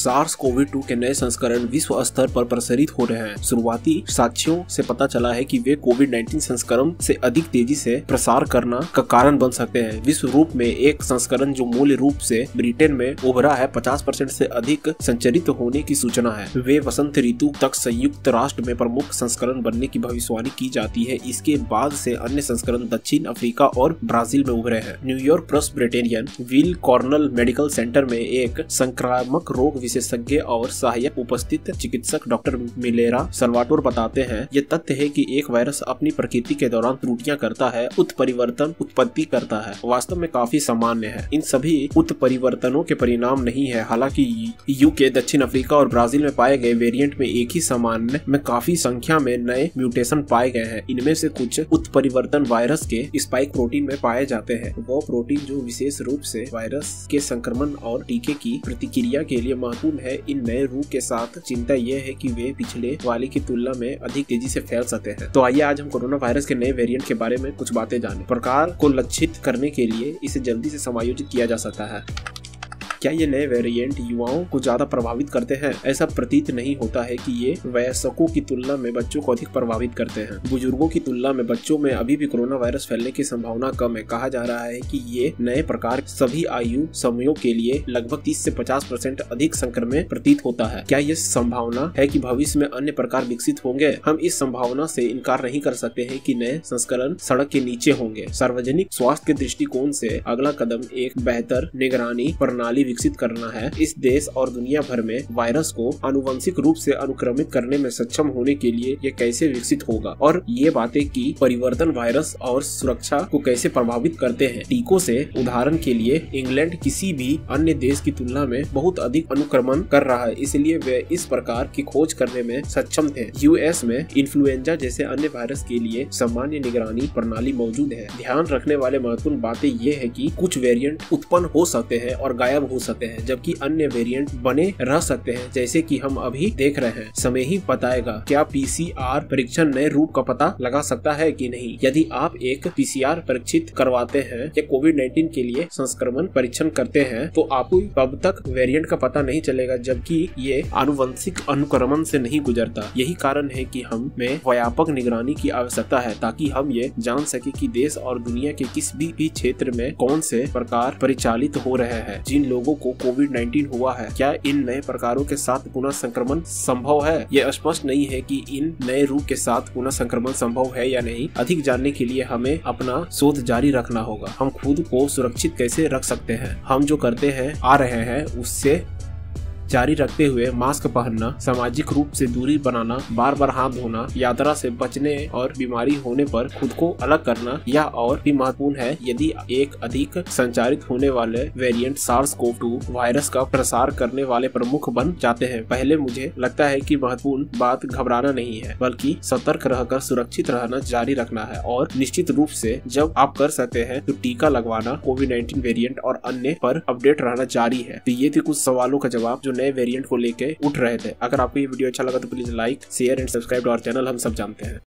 SARS-CoV-2 के नए संस्करण विश्व स्तर पर प्रसारित हो रहे हैं। शुरुआती साक्ष्यों से पता चला है कि वे कोविड-19 संस्करण से अधिक तेजी से प्रसार करना का कारण बन सकते हैं। विश्व रूप में एक संस्करण जो मूल रूप से ब्रिटेन में उभरा है 50% से अधिक संचरित होने की सूचना है। वे वसंत ऋतु तक संयुक्त राष्ट्र में प्रमुख संस्करण बनने की भविष्यवाणी की जाती है। इसके बाद से अन्य संस्करण दक्षिण अफ्रीका और ब्राजील में उभरे हैं। New York Presbyterian Weill Cornell Medical Center में एक संक्रामक रोग विशेषज्ञ और सहायक उपस्थित चिकित्सक डॉक्टर मिलेरा सल्वाटोर बताते हैं, ये तथ्य है कि एक वायरस अपनी प्रकृति के दौरान त्रुटियां करता है, उत्परिवर्तन उत्पत्ति करता है, वास्तव में काफी सामान्य है। इन सभी उत्परिवर्तनों के परिणाम नहीं है। हालांकि यूके, दक्षिण अफ्रीका और ब्राजील में पाए गए वेरिएंट में एक ही सामान्य में काफी संख्या में नए म्यूटेशन पाए गए हैं। इनमें से कुछ उत्परिवर्तन वायरस के स्पाइक प्रोटीन में पाए जाते हैं। वो प्रोटीन जो विशेष रूप से वायरस के संक्रमण और टीके की प्रतिक्रिया के लिए महत्वपूर्ण है। इन नए रूप के साथ चिंता यह है कि वे पिछले वाले की तुलना में अधिक तेजी से फैल सकते हैं। तो आइए आज हम कोरोना वायरस के नए वेरिएंट के बारे में कुछ बातें जानें। प्रकार को लक्षित करने के लिए इसे जल्दी से समायोजित किया जा सकता है। क्या ये नए वेरिएंट युवाओं को ज्यादा प्रभावित करते हैं? ऐसा प्रतीत नहीं होता है कि ये वयस्कों की तुलना में बच्चों को अधिक प्रभावित करते हैं। बुजुर्गों की तुलना में बच्चों में अभी भी कोरोना वायरस फैलने की संभावना कम है। कहा जा रहा है कि ये नए प्रकार सभी आयु समयों के लिए लगभग 30 से 50% अधिक संक्रमण प्रतीत होता है। क्या ये संभावना है कि भविष्य में अन्य प्रकार विकसित होंगे? हम इस संभावना से इनकार नहीं कर सकते हैं कि नए संस्करण सड़क के नीचे होंगे। सार्वजनिक स्वास्थ्य के दृष्टिकोण से अगला कदम एक बेहतर निगरानी प्रणाली विकसित करना है। इस देश और दुनिया भर में वायरस को आनुवंशिक रूप से अनुक्रमित करने में सक्षम होने के लिए ये कैसे विकसित होगा और ये बातें कि परिवर्तन वायरस और सुरक्षा को कैसे प्रभावित करते हैं। टीकों से उदाहरण के लिए इंग्लैंड किसी भी अन्य देश की तुलना में बहुत अधिक अनुक्रमण कर रहा है, इसलिए वे इस प्रकार की खोज करने में सक्षम थे। यूएस में इन्फ्लुएंजा जैसे अन्य वायरस के लिए सामान्य निगरानी प्रणाली मौजूद है। ध्यान रखने वाले महत्वपूर्ण बातें ये है कि कुछ वेरिएंट उत्पन्न हो सकते हैं और गायब हो सकते हैं, जबकि अन्य वेरिएंट बने रह सकते हैं, जैसे कि हम अभी देख रहे हैं। समय ही बताएगा क्या पीसीआर परीक्षण नए रूप का पता लगा सकता है कि नहीं। यदि आप एक पीसीआर परीक्षित करवाते हैं या कोविड-19 के लिए संक्रमण परीक्षण करते हैं तो आपको अब तक वेरिएंट का पता नहीं चलेगा, जबकि ये आनुवंशिक अनुक्रमण से नहीं गुजरता। यही कारण है कि हमें व्यापक निगरानी की आवश्यकता है ताकि हम ये जान सके कि देश और दुनिया के किस भी क्षेत्र में कौन से प्रकार परिचालित हो रहे हैं। जिन लोगों को कोविड-19 हुआ है, क्या इन नए प्रकारों के साथ पुनः संक्रमण संभव है? यह स्पष्ट नहीं है कि इन नए रूप के साथ पुनः संक्रमण संभव है या नहीं। अधिक जानने के लिए हमें अपना शोध जारी रखना होगा। हम खुद को सुरक्षित कैसे रख सकते हैं? हम जो करते हैं आ रहे हैं उससे जारी रखते हुए मास्क पहनना, सामाजिक रूप से दूरी बनाना, बार बार हाथ धोना, यात्रा से बचने और बीमारी होने पर खुद को अलग करना यह और भी महत्वपूर्ण है। यदि एक अधिक संचारित होने वाले वेरिएंट SARS-CoV-2 वायरस का प्रसार करने वाले प्रमुख बन जाते हैं, पहले मुझे लगता है कि महत्वपूर्ण बात घबराना नहीं है, बल्कि सतर्क रहकर सुरक्षित रहना जारी रखना है। और निश्चित रूप से जब आप कर सकते हैं तो टीका लगवाना, कोविड-19 वेरिएंट और अन्य पर अपडेट रहना जारी है। तो ये थे कुछ सवालों का जवाब जो नए वेरिएंट को लेके उठ रहे थे। अगर आपको ये वीडियो अच्छा लगा तो please like, share and subscribe to our channel हम सब जानते हैं।